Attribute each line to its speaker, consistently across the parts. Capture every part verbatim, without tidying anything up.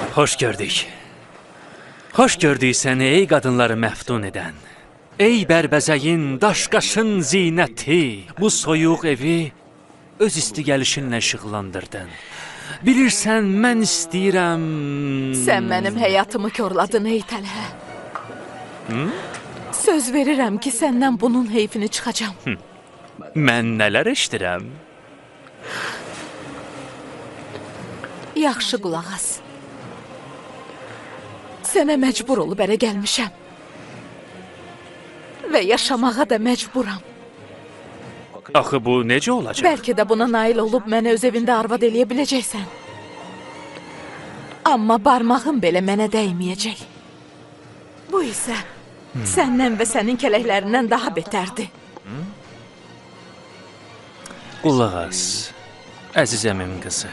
Speaker 1: Hoş gördük. Hoş gördük səni ey qadınları məftun edən. Ey bərbəzəyin, daşqaşın zinəti, bu soyuq evi öz isti gəlişinlə işıqlandırdın. Bilirsən, mən istəyirəm...
Speaker 2: Sən mənim həyatımı körladın ey Təlhə.
Speaker 1: Hı?
Speaker 2: Söz verirəm ki, səndən bunun heyfini çıxacam.
Speaker 1: Hı. Mən nələr eşdirəm?
Speaker 2: Yaxşı qulaq as. Sənə məcbur olub ərə gəlmişəm. Və yaşamağa da məcburam.
Speaker 1: Axı bu necə olacaq?
Speaker 2: Bəlkə də buna nail olub mənə öz evində arvad eləyə biləcəksən. Amma barmağın belə mənə dəyməyəcək. Bu isə hmm. səndən və sənin kələklərindən daha betərdir. Hmm?
Speaker 1: Qulaq as, əzizəmin qızı.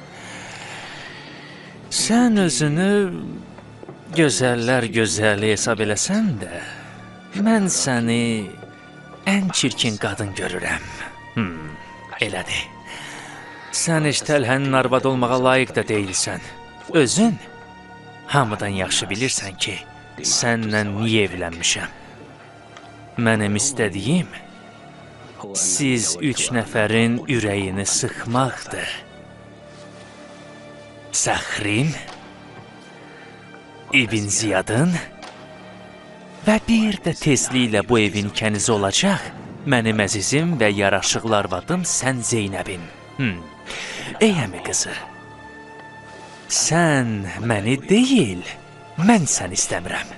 Speaker 1: Sən özünü gözəllər gözəli hesab eləsən də, mən səni ən çirkin qadın görürəm. Hmm, elədir. Sən heç Təlhənin arvadı olmağa layiq da deyilsən. Özün hamıdan yaxşı bilirsən ki, sənlə niyə evlənmişəm. Mənim istədiyim, siz üç nəfərin ürəyini sıxmaqdır. Səxrin, İbn Ziyadın və bir də tezliklə bu evin kənizi olacaq mənim əzizim və yaraşıqlı arvadım sən Zeynəbin. Hmm. Ey əmi qızı, sən məni deyil, mən səni istəmirəm.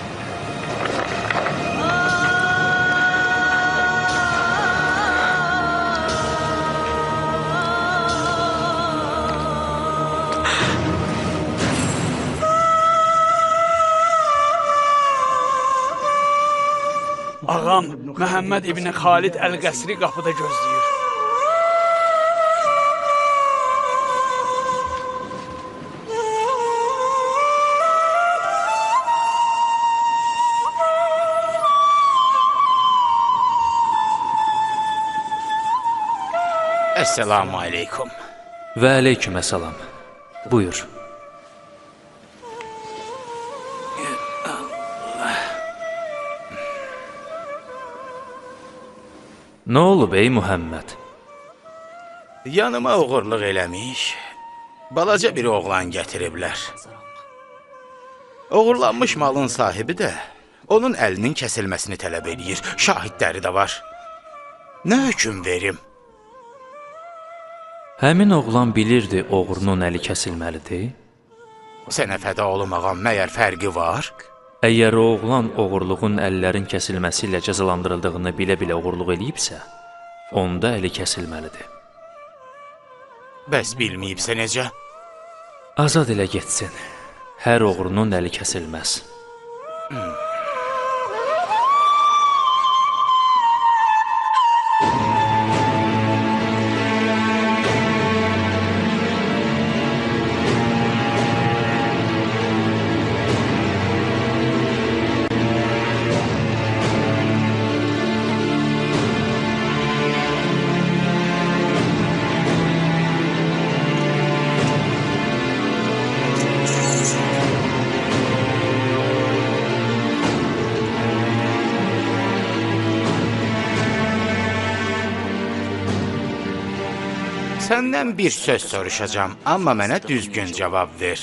Speaker 3: Ağam, Məhəmməd İbn Xalid Əl-Qəsri qapıda gözləyir.
Speaker 4: Esselamu aleykum.
Speaker 1: Və aleyküm əssalam. Buyur. Nə olub ey Muhammed?
Speaker 4: Yanıma uğurluq eləmiş, balaca bir oğlan gətiriblər. Uğurlanmış malın sahibi də onun əlinin kəsilməsini tələb edir. Şahidləri də var. Nə hökm verim?
Speaker 1: Həmin oğlan bilirdi oğrunun əli kəsilməlidir.
Speaker 4: Sənə fəda olum ağam, məyər fərqi var?
Speaker 1: Əgər o oğlan oğurluğun əllərin kəsilməsi ilə cəzalandırıldığını bilə-bilə oğurluq eləyibsə, onda əli kəsilməlidir.
Speaker 4: Bəs bilməyibsə necə?
Speaker 1: Azad elə getsin. Hər oğrunun əli kəsilməz. Hmm.
Speaker 4: Səndən bir söz soruşacağım, amma mənə düzgün cavab ver.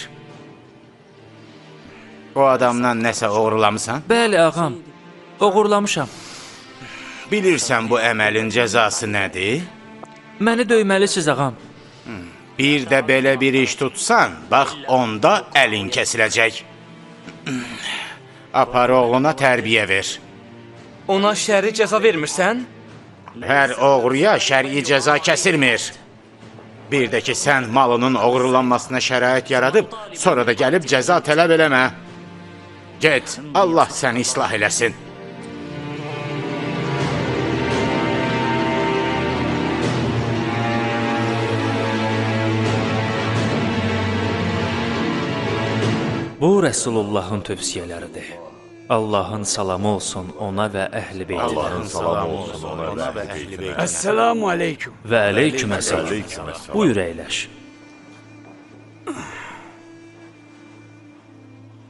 Speaker 4: O adamdan nəsə uğurlamısan?
Speaker 1: Bəli, ağam. Uğurlamışam.
Speaker 4: Bilirsən bu əməlin cəzası nədir?
Speaker 1: Məni döyməlisiniz, ağam.
Speaker 4: Bir də belə bir iş tutsan, bax, onda əlin kəsiləcək. Apar oğluna tərbiyə ver.
Speaker 3: Ona şəri cəza vermirsən?
Speaker 4: Hər oğruya şəri cəza kəsilmir. Bir də ki, sən malının oğurlanmasına şərait yaradıb, sonra da gəlib cəza tələb eləmə. Get, Allah səni islah eləsin.
Speaker 1: Bu, Rəsulullahın tövsiyələridir. Allahın salamı olsun ona və əhl-i beytinə.
Speaker 4: Allahın salamı olsun ona və əhl-i beytinə.
Speaker 3: Əssəlamu aleyküm.
Speaker 1: Və aleyküm əssalam. Buyur əyləş.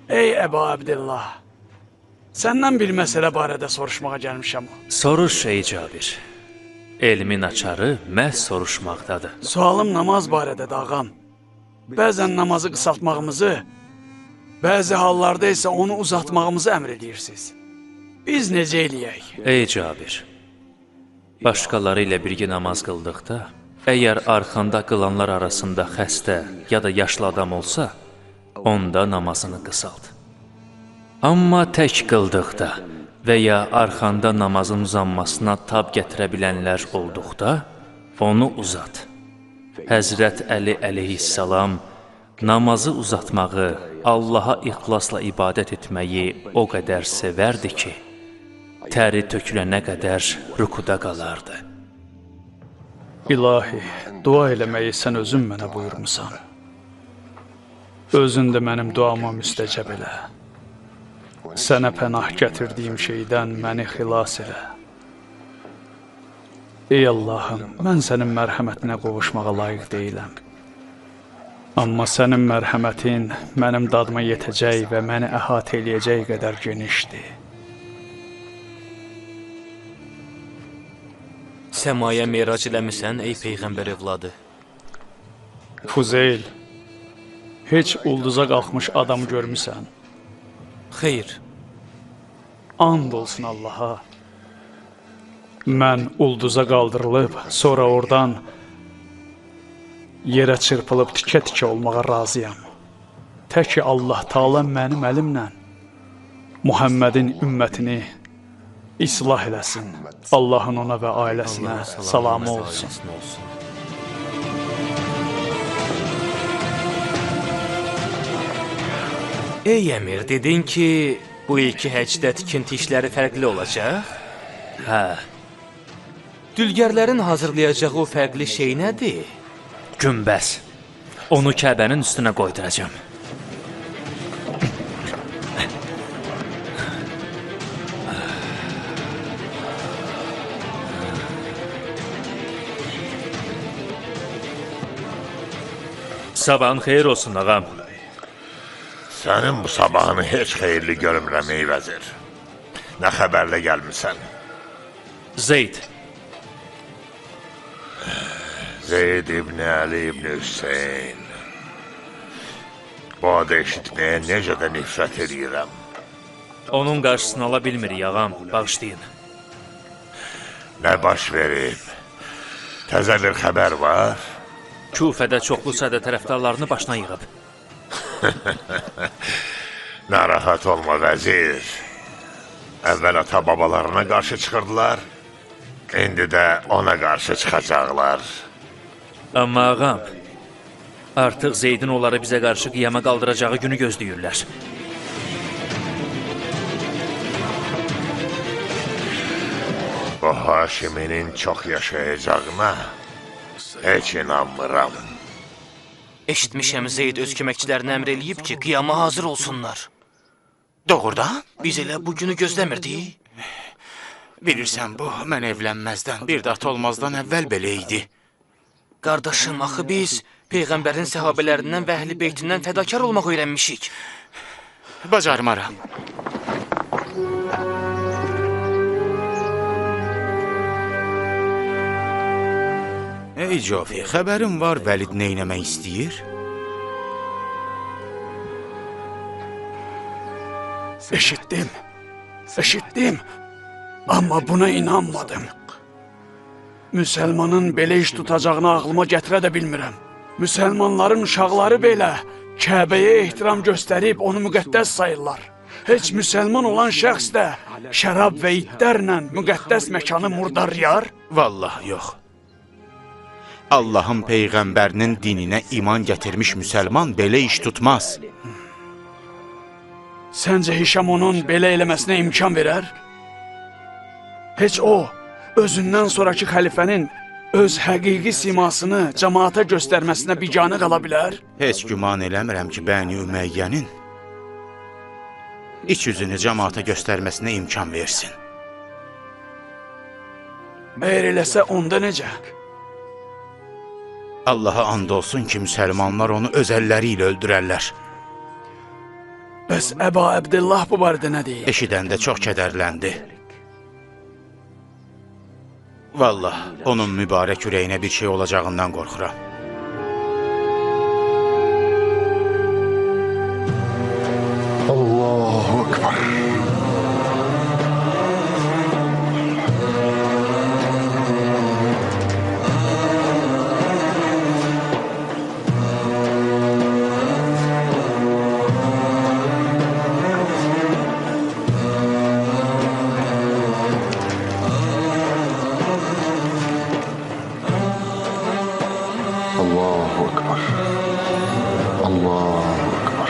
Speaker 3: Ey Əbu Abdillah, səndən bir məsələ barədə soruşmağa gəlmişəm.
Speaker 1: Soruş ey Cabir. Elmin açarı məhz soruşmaqdadır.
Speaker 3: Sualım namaz barədədir ağam. Bəzən namazı qısaltmağımızı, bəzi hallarda isə onu uzatmağımızı əmr edirsiniz. Biz necə eləyək?
Speaker 1: Ey Cabir, başqaları ilə birgə namaz qıldıqda, əgər arxanda qılanlar arasında xəstə ya da yaşlı adam olsa, onda namazını qısalt. Amma tək qıldıqda və ya arxanda namazın uzanmasına tab gətirə bilənlər olduqda, onu uzat. Həzrət Əli əleyhissalam namazı uzatmağı, Allaha ixlasla ibadət etməyi o qədər sevərdi ki, təri tökülənə qədər rükuda qalardı.
Speaker 3: İlahi, dua eləməyi sən özün mənə buyurmusan. Özün də mənim duama müstəcəb elə. Sənə pənah gətirdiyim şeydən məni xilas elə. Ey Allahım, mən sənin mərhəmətinə qovuşmağa layiq deyiləm. Amma sənin mərhəmətin mənim dadıma yetəcək və məni əhatə eləyəcək qədər genişdir.
Speaker 5: Səmaya meyrac eləmisən, ey Peyğəmbər evladı?
Speaker 3: Fuzeyl, heç ulduza qalxmış adamı görmüsən?
Speaker 5: Xeyr.
Speaker 3: And olsun Allaha. Mən ulduza qaldırılıb, sonra oradan yerə çırpılıb tikə-tikə olmağa razıyam. Tək ki Allah Taala mənim əlimlə Muhammedin ümmətini islah eləsin. Allahın ona və ailəsinə salamı olsun.
Speaker 5: Ey əmir, dedin ki, bu iki həcdə tikinti işləri fərqli olacaq?
Speaker 1: Hə,
Speaker 5: Dülgərlərin hazırlayacağı o fərqli şey nədir?
Speaker 1: günbəz. Onu Kəbənin üstünə qoyduracam. Sabahın xeyir olsun, ağam.
Speaker 6: Sənin bu sabahını heç xeyirli görmürəm, ey vəzir. Nə xəbərlə gəlmirsən?
Speaker 1: Zeyd,
Speaker 6: Zeyd ibn Əli ibn Hüseyin. Bu adı eşitməyə necə də nifrət edirəm.
Speaker 1: onun qarşısını ala bilmirik, ağam. Bağışlayın.
Speaker 6: Nə baş verib? Təzə bir xəbər var?
Speaker 1: Küfədə çoxlu sədə tərəfdarlarını başına yığıb.
Speaker 6: Narahat olma vəzir. Əvvəl ata-babalarına qarşı çıxırdılar, indi də ona qarşı çıxacaqlar.
Speaker 1: Amma ağam, artıq Zeydin onları bizə qarşı qiyama qaldıracağı günü gözləyirlər.
Speaker 6: Bu Haşiminin çox yaşayacağına heç inanmıram.
Speaker 5: Eşitmişəm Zeyd öz köməkçilərinə əmr eləyib ki, qiyama hazır olsunlar.
Speaker 4: Doğrudan?
Speaker 5: Biz elə bu günü gözləmirdik.
Speaker 4: Bilirsən bu, mən evlənməzdən, bir də ata olmazdan əvvəl belə idi.
Speaker 5: Qardaşım, axı biz Peyğəmbərin səhabələrindən və əhl-i beytindən fədakar olmaq öyrənmişik.
Speaker 4: Bacarmaram. Ey Cofi, xəbərim var, Vəlid neynəmək istəyir?
Speaker 3: Eşitdim, eşitdim, amma buna inanmadım. Müsəlmanın belə iş tutacağını ağlıma gətirə də bilmirəm. Müsəlmanların uşaqları belə Kəbəyə ehtiram göstərib onu müqəddəs sayırlar. Heç müsəlman olan şəxs də şərab və itlərlə müqəddəs məkanı murdarlayar?
Speaker 4: Vallahi yox. Allahın Peyğəmbərinin dininə iman gətirmiş müsəlman belə iş tutmaz.
Speaker 3: Səncə Hişam onun belə eləməsinə imkan verər? Heç o, özündən sonraki xəlifənin öz həqiqi simasını cəmaata göstərməsinə biganə qala bilər?
Speaker 4: Heç güman eləmirəm ki, Bəni Üməyyənin iç üzünü cəmaata göstərməsinə imkan versin.
Speaker 3: Əgər eləsə onda necə?
Speaker 4: Allah Allaha and olsun ki, müsəlmanlar onu öz əlləri ilə öldürərlər.
Speaker 3: Bəs Əba Əbdillah bu barədə nə deyir?
Speaker 4: Eşidəndə çox kədərləndi. Vallah, onun mübarək ürəyinə bir şey olacağından qorxuram.
Speaker 6: Allahu Ekber. Allahu Ekber. Allahu Ekber.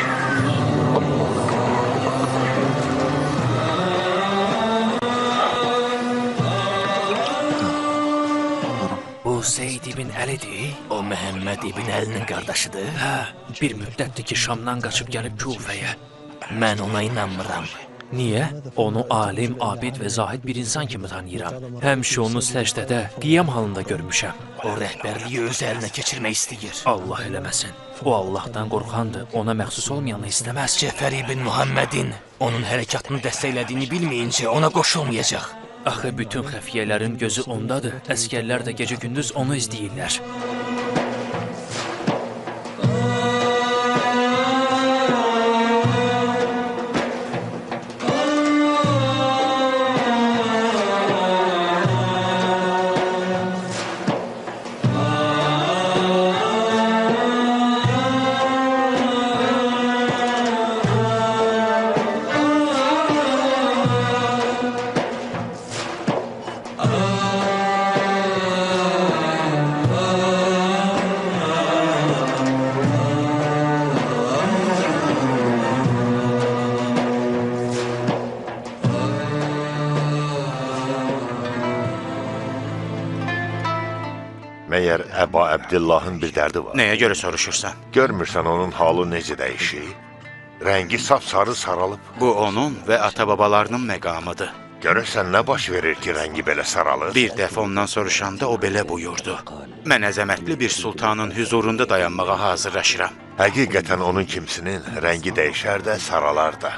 Speaker 1: Bu Zeyd ibn Əlidir.
Speaker 5: O Məhəmməd ibn Əlinin qardaşıdır.
Speaker 1: Hə, bir müddətdir ki, Şamdan qaçıb gəlib Kufəyə.
Speaker 5: Mən ona inanmıram.
Speaker 1: Niyə? Onu alim, abid və zahid bir insan kimi tanıyıram. Həmişə onu səcdədə, qiyam halında görmüşəm.
Speaker 5: O rəhbərliyi öz əlinə keçirmək istəyir.
Speaker 1: Allah eləməsin. O Allahdan qorxandır, ona məxsus olmayanı istəməz.
Speaker 5: Cəfər ibn Muhammedin onun hərəkatını dəstəklədiyini bilməyincə ona qoşulmayacaq.
Speaker 1: Axı bütün xəfiyyələrin gözü ondadır. Əskərlər də gecə-gündüz onu izləyirlər.
Speaker 6: Məyər Əba Əbdillahın bir dərdi var.
Speaker 4: Nəyə görə soruşursan?
Speaker 6: Görmürsən onun halı necə dəyişir? Rəngi sap-sarı saralıb.
Speaker 4: Bu onun və ata-babalarının məqamıdır.
Speaker 6: Görəsən nə baş verir ki, rəngi belə saralır?
Speaker 4: Bir dəfə ondan soruşanda o belə buyurdu. Mən əzəmətli bir sultanın hüzurunda dayanmağa hazırlaşıram.
Speaker 6: Həqiqətən onun kimsinin rəngi dəyişər də, saralar da.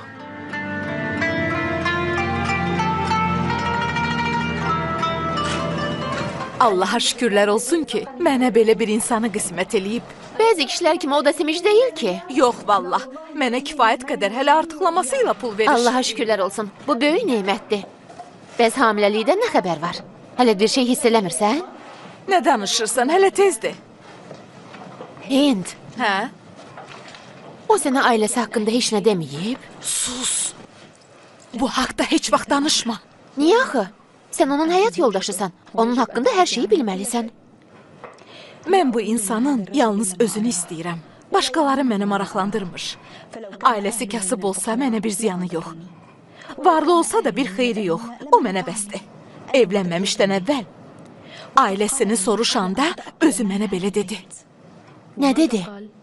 Speaker 2: Allaha şükürlər olsun ki, mənə belə bir insanı qismət eləyib.
Speaker 7: Bəzi kişilər kimi o da simic deyil ki.
Speaker 2: Yox, vallah, mənə kifayət qədər hələ artıqlamasıyla pul verir.
Speaker 7: Allaha şükürlər olsun. Bu böyük nemətdir. Bəs hamiləlikdən nə xəbər var? Hələ bir şey hiss eləmirsən?
Speaker 2: Nə danışırsan, hələ tezdir.
Speaker 7: Hind,
Speaker 2: Hə?
Speaker 7: o sənə ailəsi haqqında heç nə deməyib?
Speaker 2: Sus! Bu haqda heç vaxt danışma.
Speaker 7: Niyə axı? Sən onun həyat yoldaşısan. Onun haqqında hər şeyi bilməlisən.
Speaker 2: Mən bu insanın yalnız özünü istəyirəm. Başqaları məni maraqlandırmır. Ailəsi kasıb olsa mənə bir ziyanı yox. Varlı olsa da bir xeyri yox. O mənə bəsdir. Evlənməmişdən əvvəl ailəsini soruşanda özü mənə belə dedi.
Speaker 7: Nə dedi?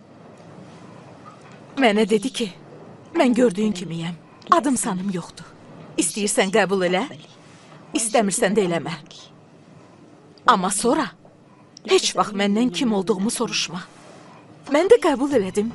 Speaker 2: Mənə dedi ki, mən gördüyün kimiyəm. Adım sanım yoxdur. İstəyirsən qəbul elə, istəmirsən də eləmə. Amma sonra heç vaxt məndən kim olduğumu soruşma. Mən də qəbul elədim.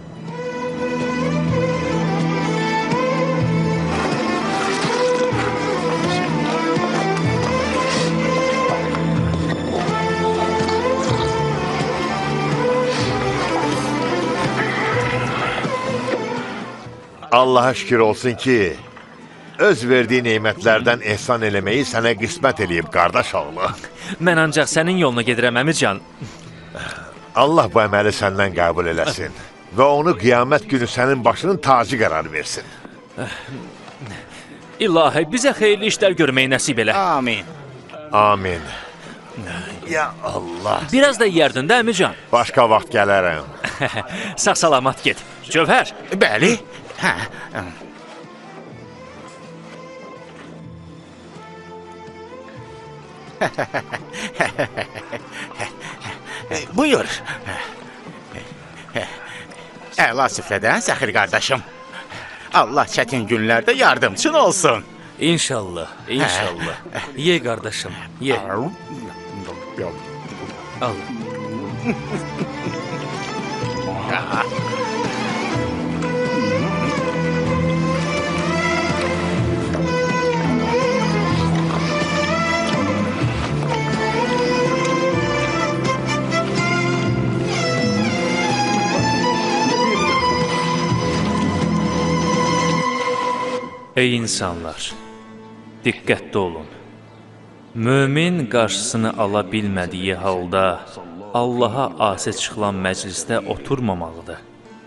Speaker 6: Allaha şükür olsun ki, öz verdiyi neymətlərdən ehsan eləməyi sənə qismət eləyib, qardaş oğlu.
Speaker 1: Mən ancaq sənin yoluna gedirəm, əmircan.
Speaker 6: Allah bu əməli səndən qəbul eləsin və onu qiyamət günü sənin başının tacı qərar versin.
Speaker 1: İlahi, bizə xeyirli işlər görməyi nəsib elə.
Speaker 4: Amin.
Speaker 6: Amin. Ya Allah.
Speaker 1: Biraz da yerdin də, əmircan.
Speaker 6: Başqa vaxt gələrəm.
Speaker 1: Sağ-salamat get. Cövhər.
Speaker 4: Bəli. Hə. Buyur. Əla süfrədən Səxir qardaşım. Allah çətin günlərdə yardımçın olsun.
Speaker 5: İnşallah, inşallah. Ye qardaşım, ye. Al.
Speaker 1: Ey insanlar, diqqətli olun. Mömin qarşısını ala bilmədiyi halda Allaha asi çıxılan məclisdə oturmamalıdır.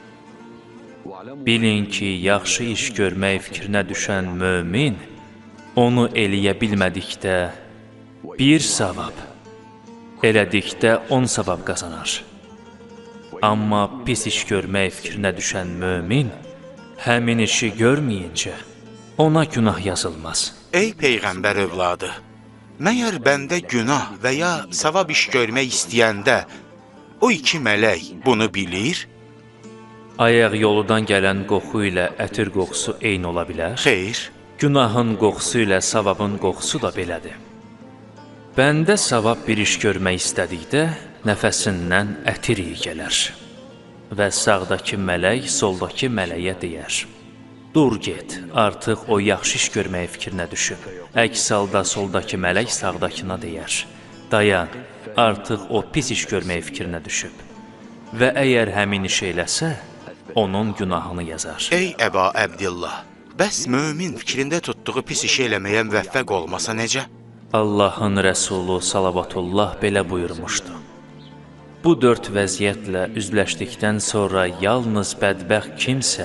Speaker 1: Bilin ki, yaxşı iş görmək fikrinə düşən mömin, onu eləyə bilmədikdə bir savab, elədikdə on savab qazanar. Amma pis iş görmək fikrinə düşən mömin, həmin işi görməyincə ona günah yazılmaz.
Speaker 4: Ey Peyğəmbər övladı, məyər bəndə günah və ya savab iş görmək istəyəndə o iki mələk bunu bilir?
Speaker 1: Ayaq yoludan gələn qoxu ilə ətir qoxusu eyni ola bilər?
Speaker 4: Xeyr.
Speaker 1: Günahın qoxusu ilə savabın qoxusu da belədir. Bəndə savab bir iş görmək istədikdə nəfəsindən ətir iyi gələr və sağdakı mələk soldakı mələyə deyər: dur get, artıq o yaxşı iş görməyə fikrinə düşüb. Əks halda soldakı mələk sağdakına deyər: dayan, artıq o pis iş görməyə fikrinə düşüb. Və əgər həmin iş eləsə, onun günahını yazar.
Speaker 4: Ey Əba Əbdillah, bəs mömin fikrində tutduğu pis işi eləməyə müvəffəq olmasa necə?
Speaker 1: Allahın Rəsulu salavatullah belə buyurmuşdu: bu dörd vəziyyətlə üzləşdikdən sonra yalnız bədbəxt kimsə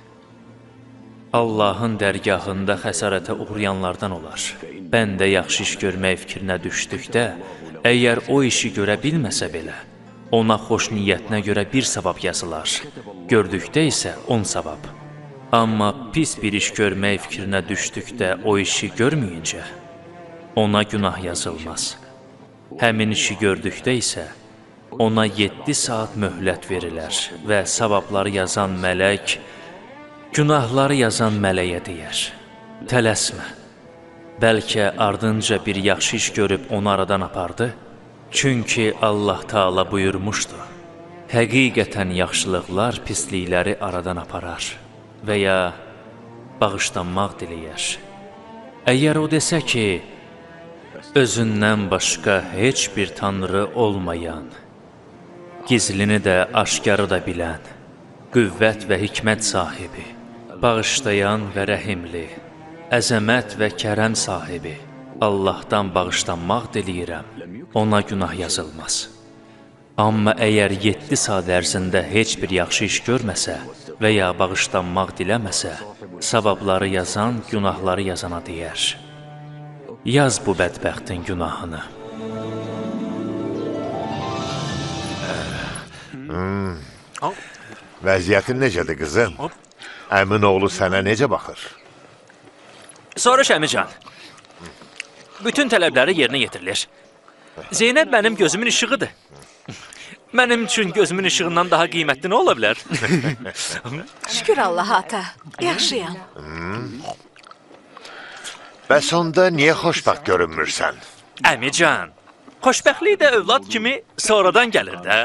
Speaker 1: Allahın dərgahında xəsarətə uğrayanlardan olar. Bəndə yaxşı iş görmək fikrinə düşdükdə, əgər o işi görə bilməsə belə, ona xoş niyyətinə görə bir savab yazılar, gördükdə isə on savab. Amma pis bir iş görmək fikrinə düşdükdə o işi görməyincə, ona günah yazılmaz. Həmin işi gördükdə isə ona yeddi saat möhlət verilər və savabları yazan mələk, günahları yazan mələyə deyər: tələsmə, bəlkə ardınca bir yaxşı iş görüb onu aradan apardı. Çünki Allah Taala buyurmuşdu: həqiqətən yaxşılıqlar pislikləri aradan aparar və ya bağışlanmaq diləyər. Əgər o desə ki, özündən başqa heç bir tanrı olmayan, gizlini də aşkarı da bilən, qüvvət və hikmət sahibi, bağışlayan və rəhimli, əzəmət və kərəm sahibi, Allahdan bağışlanmaq diləyirəm, ona günah yazılmaz. Amma əgər yeddi saat ərzində heç bir yaxşı iş görməsə və ya bağışlanmaq diləməsə, savabları yazan, günahları yazana deyər: yaz bu bədbəxtin günahını.
Speaker 6: Hmm. Vəziyyətin necədir qızım? Əmin oğlu sənə necə baxır?
Speaker 1: Soruş əmican. Bütün tələbləri yerinə yetirilir. Zeynəb mənim gözümün işığıdır. Mənim üçün gözümün işığından daha qiymətli nə ola bilər?
Speaker 2: Şükür Allaha ata, yaxşıyam.
Speaker 6: Hmm. Bəs onda niyə xoşbəxt görünmürsən?
Speaker 1: Əmican, xoşbəxtlik də övlad kimi sonradan gəlir də.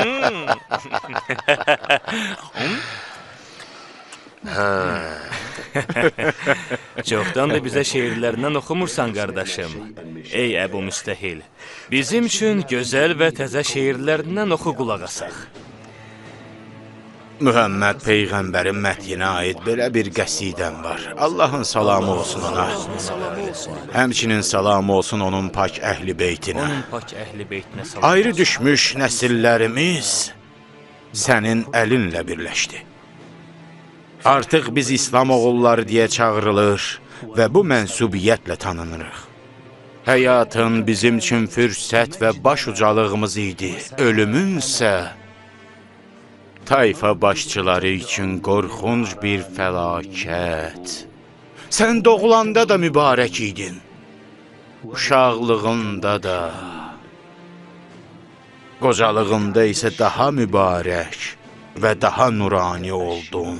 Speaker 5: Çoxdan da bizə şeirlərindən oxumursan, qardaşım. Ey Əbu Müstəhil, bizim üçün gözəl və təzə şeirlərindən oxu qulaq asaq.
Speaker 4: Mühəmməd Peyğəmbərin məthinə aid belə bir qəsidəm var. Allahın salamı olsun ona. Həmçinin salamı olsun onun pak əhli beytinə.
Speaker 5: Onun pak əhli beytinə salam.
Speaker 4: Ayrı düşmüş nəsillərimiz sənin əlinlə birləşdi. Artıq biz İslam oğulları deyə çağırılır və bu mənsubiyyətlə tanınırıq. Həyatın bizim üçün fürsət və baş ucalığımız idi. Ölümünsə tayfa başçıları üçün qorxunc bir fəlakət. Sən doğulanda da mübarək idin, uşaqlığında da, qocalığında isə daha mübarək və daha nurani oldun.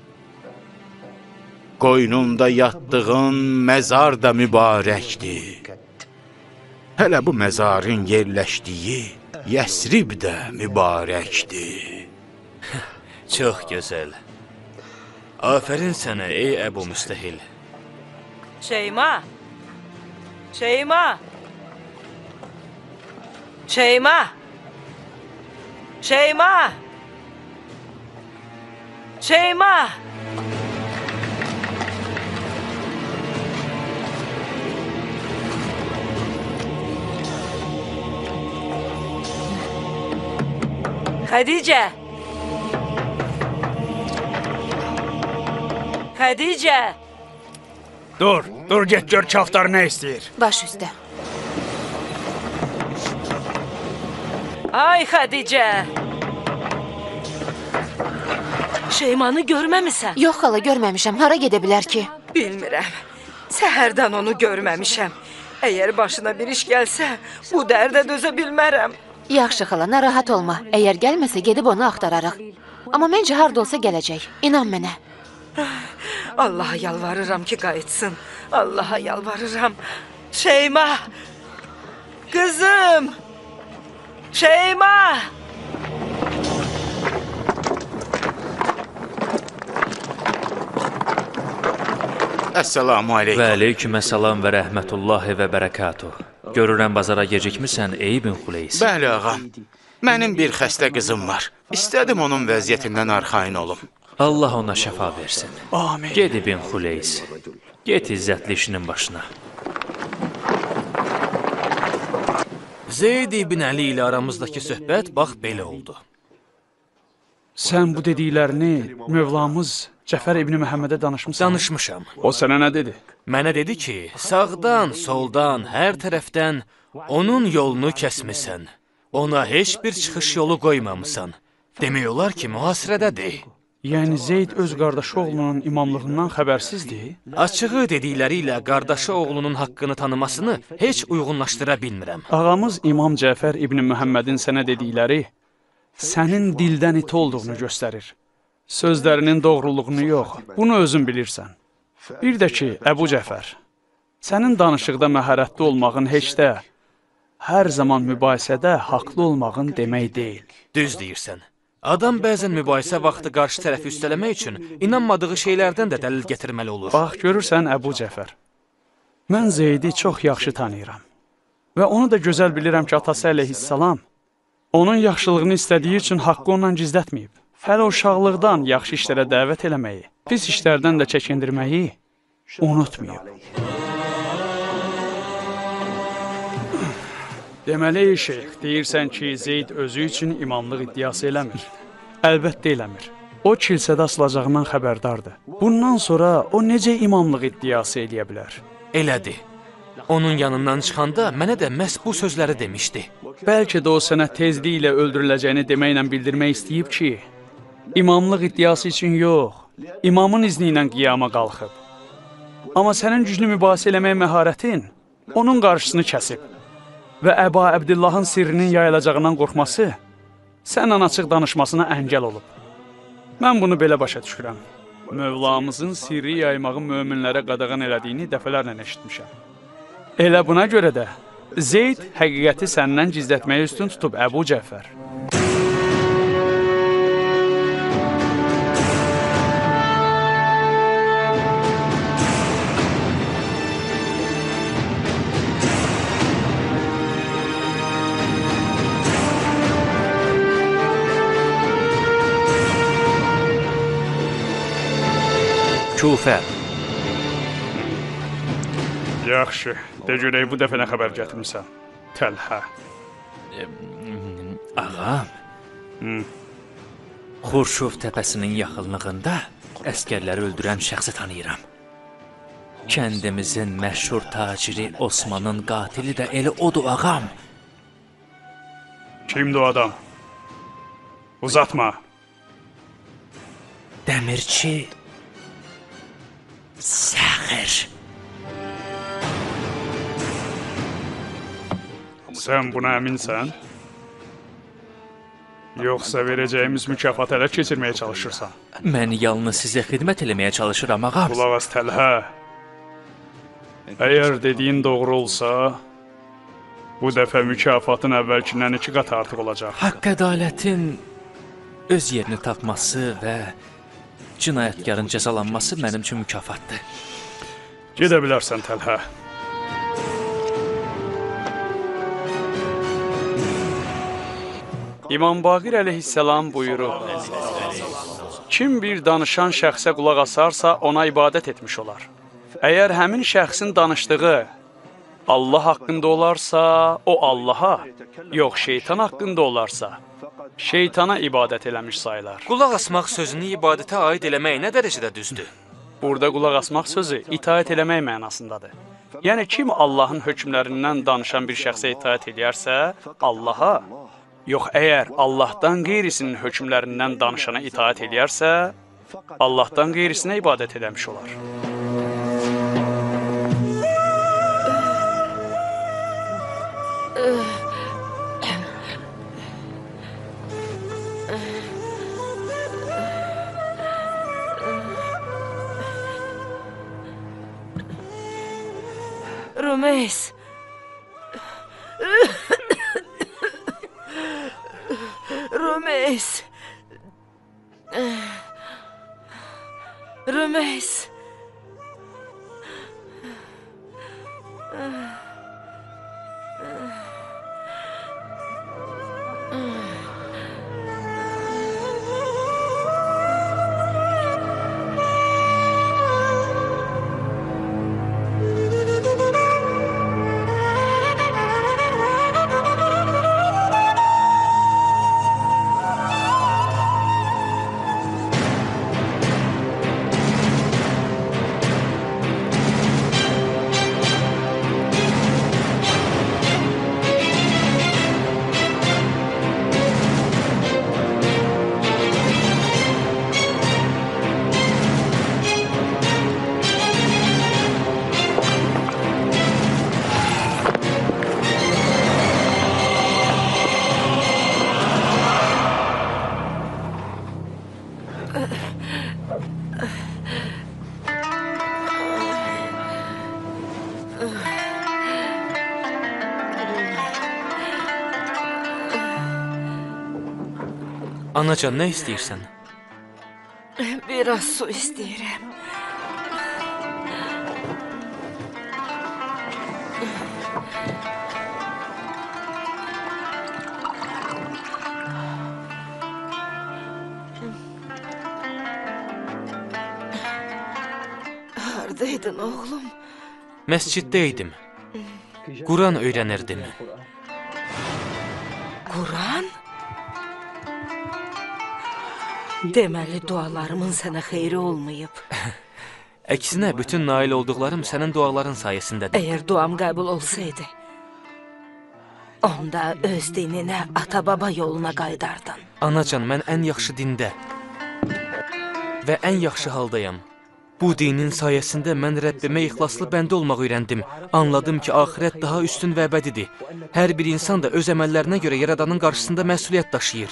Speaker 4: Qoynunda yatdığın məzar da mübarəkdir. Hələ bu məzarın yerləşdiyi Yəsrib də mübarəkdir.
Speaker 5: Çox gözəl. Afərin sənə, ey Əbu Müstəhil.
Speaker 8: Şeyma! Şeyma! Şeyma! Şeyma! Şeyma! Xədicə! Xədicə!
Speaker 3: Dur, dur get gör kaftar nə istəyir.
Speaker 7: Baş üstə.
Speaker 8: Ay Xədicə! Şeymanı görməmisən?
Speaker 7: Yox xala, görməmişəm. Hara gedə bilər ki?
Speaker 8: Bilmirəm. Səhərdən onu görməmişəm. Əgər başına bir iş gəlsə, bu dərdə dözə bilmərəm.
Speaker 7: Yaxşı xala, narahat olma. Əgər gəlməsə gedib onu axtararıq. Amma məncə harda olsa gələcək. İnan mənə.
Speaker 8: Allaha yalvarıram ki, qayıtsın. Allaha yalvarıram. Şeyma! Qızım! Şeyma!
Speaker 4: Əssalamu aleykum.
Speaker 1: Və aleyküməssalam və rəhmətullahi və bərəkatuh. Görürəm bazara gecikmirsən, ey bin Xuleys.
Speaker 4: Bəli, ağam. Mənim bir xəstə qızım var. İstədim onun vəziyyətindən arxayın olum.
Speaker 1: Allah ona şəfa versin.
Speaker 3: Amin.
Speaker 1: Get ibn Xuleys. Get izzətli işinin başına.
Speaker 5: Zeyd ibn Əli ilə aramızdakı söhbət bax belə oldu.
Speaker 3: Sən bu dediklərini Mövlamız Cəfər ibn Məhəmmədə danışmısan?
Speaker 5: Danışmışam.
Speaker 3: O sənə nə dedi?
Speaker 5: Mənə dedi ki, sağdan, soldan, hər tərəfdən onun yolunu kəsmisən. Ona heç bir çıxış yolu qoymamısan. Demək olar ki, mühasirədədir.
Speaker 3: Yəni Zeyd öz qardaşı oğlunun imamlığından xəbərsizdir?
Speaker 5: Açığı dedikləri ilə qardaşı oğlunun haqqını tanımasını heç uyğunlaşdıra bilmirəm.
Speaker 3: Ağamız İmam Cəfər ibn Məhəmmədin sənə dedikləri sənin dildən it olduğunu göstərir. Sözlərinin doğruluğunu yox, bunu özün bilirsən. Bir də ki, Əbu Cəfər, sənin danışıqda məharətli olmağın heç də, hər zaman mübahisədə haqlı olmağın demək deyil.
Speaker 5: Düz deyirsən. Adam bəzən mübahisə vaxtı qarşı tərəfi üstələmək üçün inanmadığı şeylərdən də dəlil gətirməli olur.
Speaker 3: Bax, görürsən Əbu Cəfər, mən Zeydi çox yaxşı tanıyıram. Və onu da gözəl bilirəm ki, atası əleyhissalam onun yaxşılığını istədiyi üçün haqqı ondan gizlətməyib. Hələ uşaqlıqdan yaxşı işlərə dəvət eləməyi, pis işlərdən də çəkindirməyi unutmayıb. Deməli, şeyx, deyirsən ki, Zeyd özü üçün imamlıq iddiası eləmir. Əlbəttə eləmir. O, kilsədə asılacağından xəbərdardır. Bundan sonra o necə imamlıq iddiası eləyə bilər?
Speaker 5: Elədi. Onun yanından çıxanda mənə də məhz bu sözləri demişdi.
Speaker 3: Bəlkə də o sənə tezliklə öldürüləcəyini deməklə bildirmək istəyib ki, İmamlıq iddiası üçün yox, imamın izni ilə qiyama qalxıb. Amma sənin güclü mübahisə eləmək məharətin onun qarşısını kəsib və Əba Əbdillahın sirrinin yayılacağından qorxması sənlə açıq danışmasına əngəl olub. Mən bunu belə başa düşürəm. Mövlamızın sirri yaymağın möminlərə qadağan elədiyini dəfələrlə eşitmişəm. Elə buna görə də Zeyd həqiqəti səndən gizlətməyə üstün tutub Əbu Cəfər.
Speaker 1: Kufə.
Speaker 3: Yaxşı, de görək bu dəfə nə xəbər gətirmisən? Təlhə.
Speaker 1: Ağam,
Speaker 3: Hı.
Speaker 1: Xurşuf təpəsinin yaxınlığında əskərləri öldürən şəxsi tanıyıram. Kəndimizin məşhur taciri Osmanın qatili də elə odur ağam.
Speaker 3: Kimdir o adam? Uzatma.
Speaker 1: Dəmirçi Səxir.
Speaker 3: Sən buna əminsən? Yoxsa verəcəyimiz mükafatı ələ keçirməyə çalışırsan?
Speaker 1: Mən yalnız sizə xidmət eləməyə çalışıram ağam.
Speaker 3: Qulaq as Təlhə. Əgər dediyin doğru olsa, bu dəfə mükafatın əvvəlkindən iki qat artıq olacaq.
Speaker 1: Haqq ədalətin öz yerini tapması və cinayətkarın cəzalanması mənim üçün mükafatdır.
Speaker 3: Gedə bilərsən Təlhə. İmam Baqir əleyhissalam buyurur. Kim bir danışan şəxsə qulaq asarsa, ona ibadət etmiş olar. Əgər həmin şəxsin danışdığı Allah haqqında olarsa, o Allaha, yox şeytan haqqında olarsa, şeytana ibadət eləmiş sayılar.
Speaker 5: Qulaq asmaq sözünü ibadətə aid eləmək nə dərəcədə düzdür?
Speaker 3: Burada qulaq asmaq sözü itaət eləmək mənasındadır. Yəni kim Allahın hökmlərindən danışan bir şəxsə itaət edərsə, Allaha, yox əgər Allahdan qeyrisinin hökmlərindən danışana itaət edərsə, Allahdan qeyrisinə ibadət eləmiş olar.
Speaker 8: Rümeys. Rümeys. Rümeys.
Speaker 5: Anacan, nə istəyirsən?
Speaker 8: Biraz su istəyirəm. Haradaydın oğlum?
Speaker 5: Məsciddə idim. Quran öyrənirdim.
Speaker 8: Quran? Deməli, dualarımın sənə xeyri olmayıb.
Speaker 5: Əksinə, bütün nail olduqlarım sənin duaların sayəsindədir.
Speaker 8: Əgər duam qəbul olsaydı, onda öz dininə, ata-baba yoluna qaydardın.
Speaker 5: Anacan, mən ən yaxşı dində və ən yaxşı haldayam. Bu dinin sayəsində mən Rəbbimə ixlaslı bəndə olmaq öyrəndim. Anladım ki, axirət daha üstün və əbədidir. Hər bir insan da öz əməllərinə görə Yaradanın qarşısında məsuliyyət daşıyır.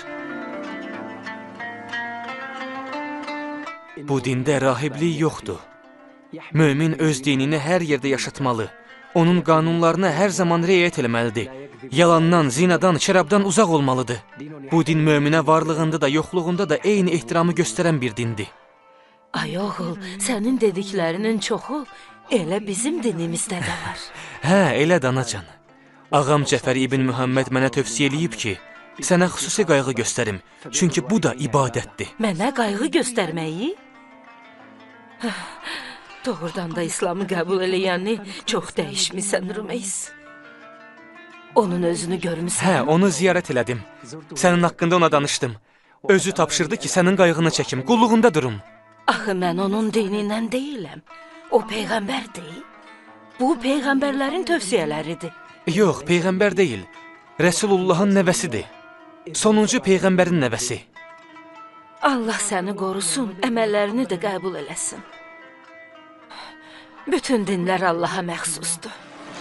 Speaker 5: Bu dində rahiblik yoxdur. Mömin öz dinini hər yerdə yaşatmalı. Onun qanunlarına hər zaman riayət eləməlidir. Yalandan, zinadan, şərabdan uzaq olmalıdır. Bu din möminə varlığında da, yoxluğunda da eyni ehtiramı göstərən bir dindir.
Speaker 8: Ay oğul, sənin dediklərinin çoxu elə bizim dinimizdə də var.
Speaker 5: Hə, elə danacan. Ağam Cəfər ibn Mühəmməd mənə tövsiyə eləyib ki, sənə xüsusi qayğı göstərim. Çünki bu da ibadətdir.
Speaker 8: Mənə qayğı göstərməyi? Doğrudan da İslamı qəbul eləyəni çox dəyişmisən, Rümeys. Onun özünü görmüsən.
Speaker 5: Hə, onu ziyarət elədim. Sənin haqqında ona danışdım. Özü tapşırdı ki, sənin qayğını çəkim, qulluğunda durum.
Speaker 8: Axı mən onun dinindən deyiləm. O peyğəmbərdir. Bu peyğəmbərlərin tövsiyələridir.
Speaker 5: Yox, peyğəmbər deyil. Rəsulullahın nəvəsidir. Sonuncu peyğəmbərin nəvəsi.
Speaker 8: Allah səni qorusun, əməllərini də qəbul eləsin. Bütün dinlər Allaha məxsusdur.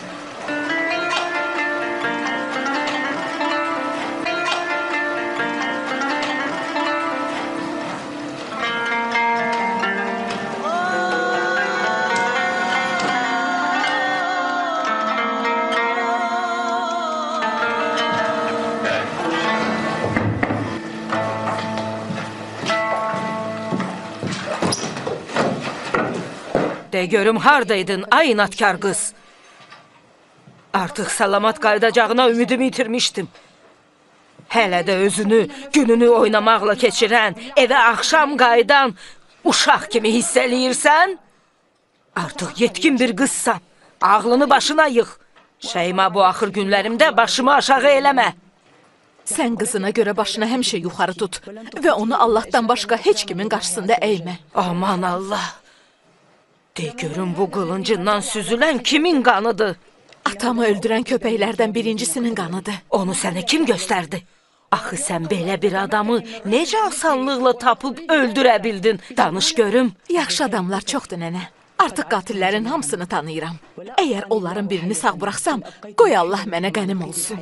Speaker 8: De görüm hardaydın, ay inatkar qız. Artıq salamat qayıdacağına ümidimi itirmişdim. Hələ də özünü, gününü oynamaqla keçirən, evə axşam qayıdan uşaq kimi hiss eləyirsən? Artıq yetkin bir qızsan, ağlını başına yığ. Şeyma bu axır günlərimdə başımı aşağı eləmə.
Speaker 2: Sən qızına görə başını həmişə yuxarı tut və onu Allahdan başqa heç kimin qarşısında əymə.
Speaker 8: Aman Allah! De görüm bu qılıncından süzülən kimin qanıdır?
Speaker 2: Atamı öldürən köpəklərdən birincisinin qanıdır.
Speaker 8: Onu sənə kim göstərdi? Axı sən belə bir adamı necə asanlıqla tapıb öldürə bildin? Danış görüm.
Speaker 2: Yaxşı adamlar çoxdur nənə. Artıq qatillərin hamısını tanıyıram. Əgər onların birini sağ buraxsam, qoy Allah mənə qənim olsun.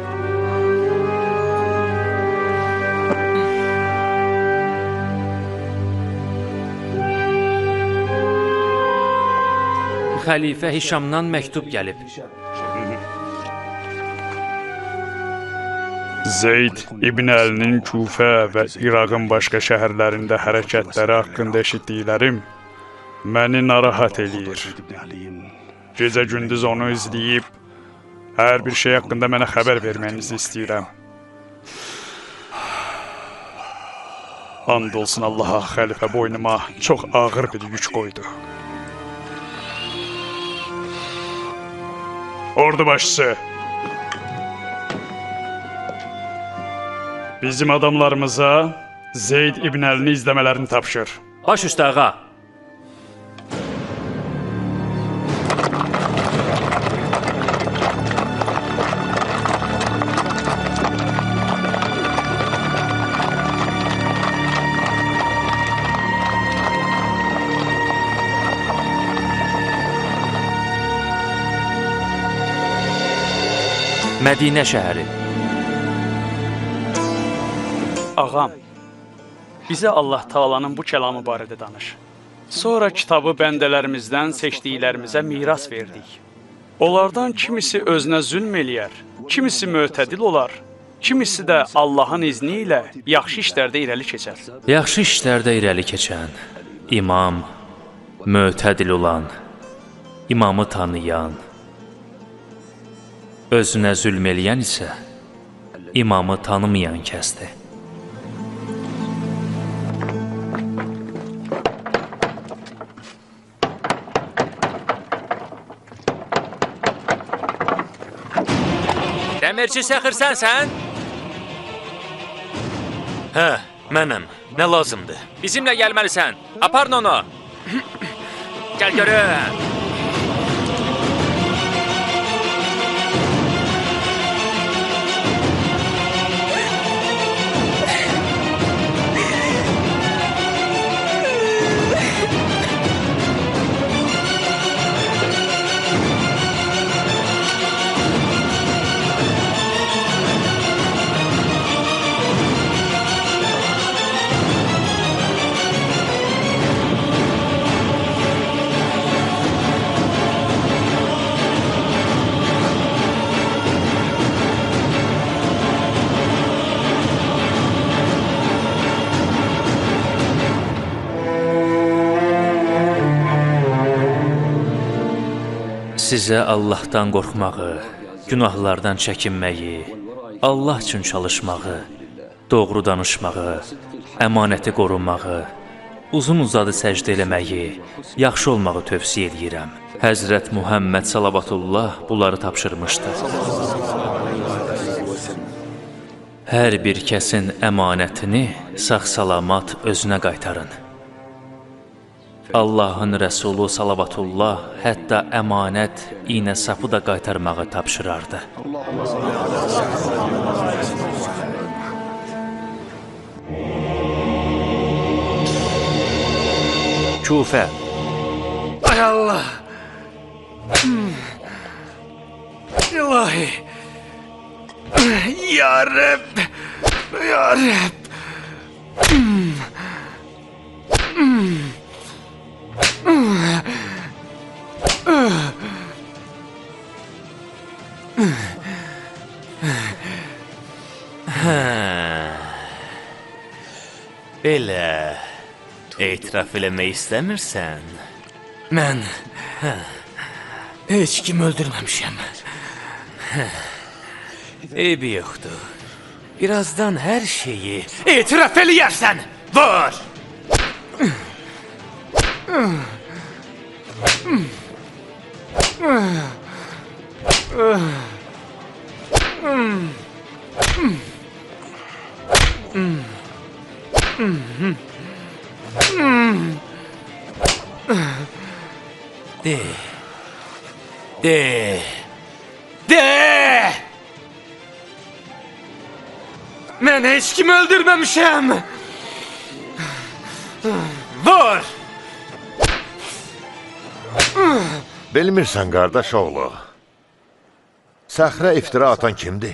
Speaker 1: Xəlifə Hişamdan məktub gəlib.
Speaker 3: Zeyd İbn Əlinin Kufə və İraqın başqa şəhərlərində hərəkətləri haqqında eşitdiklərim məni narahat eləyir. Gecə-gündüz onu izləyib, hər bir şey haqqında mənə xəbər verməyinizi istəyirəm. And olsun Allaha, xəlifə boynuma çox ağır bir yük qoydu. Ordu başçısı, bizim adamlarımıza Zeyd İbn Əlini izləmələrini tapşır.
Speaker 1: Baş üstə ağa. Mədinə şəhəri.
Speaker 3: Ağam, bizə Allah Taala'nın bu kəlamı barədə danış. Sonra kitabı bəndələrimizdən seçdiklərimizə miras verdik. Onlardan kimisi özünə zülm eləyər, kimisi mötədil olar, kimisi də Allahın izni ilə yaxşı işlərdə irəli keçər.
Speaker 1: Yaxşı işlərdə irəli keçən, imam, mötədil olan, imamı tanıyan, özünə zülm eləyən isə imamı tanımayan kəsdir. Dəmirçi Səxir sənsən?
Speaker 5: Hə, mənəm. Nə lazımdır?
Speaker 1: Bizimlə gəlməlisən. Aparın onu. Gəl görüm. Sizə Allahdan qorxmağı, günahlardan çəkinməyi, Allah üçün çalışmağı, doğru danışmağı, əmanəti qorumağı, uzun-uzadı səcdə eləməyi, yaxşı olmağı tövsiyə edirəm. Həzrət Muhammed salavatullah bunları tapşırmışdı. Hər bir kəsin əmanətini sağ-salamat özünə qaytarın. Allahın Rəsulu salavatullah hətta əmanət, iynə sapı da qaytarmağı tapşırardı. Kufə.
Speaker 3: Ay Allah! İlahi! Ya Rəbb! Ya Rəbb!
Speaker 5: Belə, etiraf eləmək istəmirsən? Mən heç kim öldürməmişəm. Eybi yoxdur. Birazdan hər şeyi etiraf eləyərsən. Vur!
Speaker 1: De. De. De! Mən heç kimi öldürməmişəm. Vur!
Speaker 6: Bilmirsən qardaş oğlu. Səxrə iftira atan kimdir?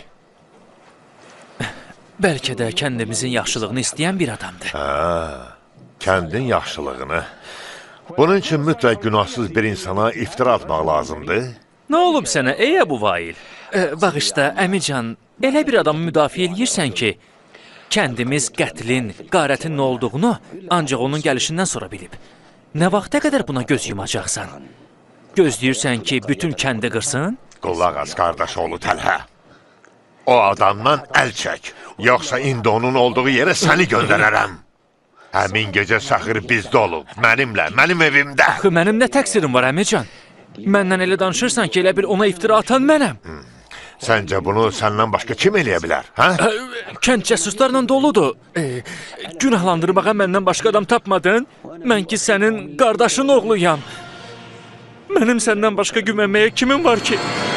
Speaker 1: Bəlkə də kəndimizin yaxşılığını istəyən bir adamdır.
Speaker 6: Hə, kəndin yaxşılığını. Bunun üçün mütləq günahsız bir insana iftira atmaq lazımdır.
Speaker 1: Nə olub sənə, ey Əbu Vail? E, bağışda, əmican, elə bir adamı müdafiə eləyirsən ki, kəndimiz qətlin, qarətin nə olduğunu ancaq onun gəlişindən sonra bilib. Nə vaxta qədər buna göz yumacaqsan? Gözləyirsən ki, bütün kəndi qırsın?
Speaker 6: Qulaq az qardaş oğlu Təlhə. O adamdan əl çək, yoxsa indi onun olduğu yerə səni göndərərəm. Həmin gecə Səxir bizdə olub, mənimlə, mənim evimdə.
Speaker 1: Axı, mənim nə təqsirim var, əmican? Məndən elə danışırsan ki, elə bir ona iftira atan mənəm.
Speaker 6: Hmm. Səncə bunu səndən başqa kim eləyə bilər, hə?
Speaker 1: E, kənd cəsuslarla doludur. E, günahlandırmağa məndən başqa adam tapmadın. Mən ki, sənin qardaşın oğluyam. Mənim səndən başqa güvənməyə kimin var ki?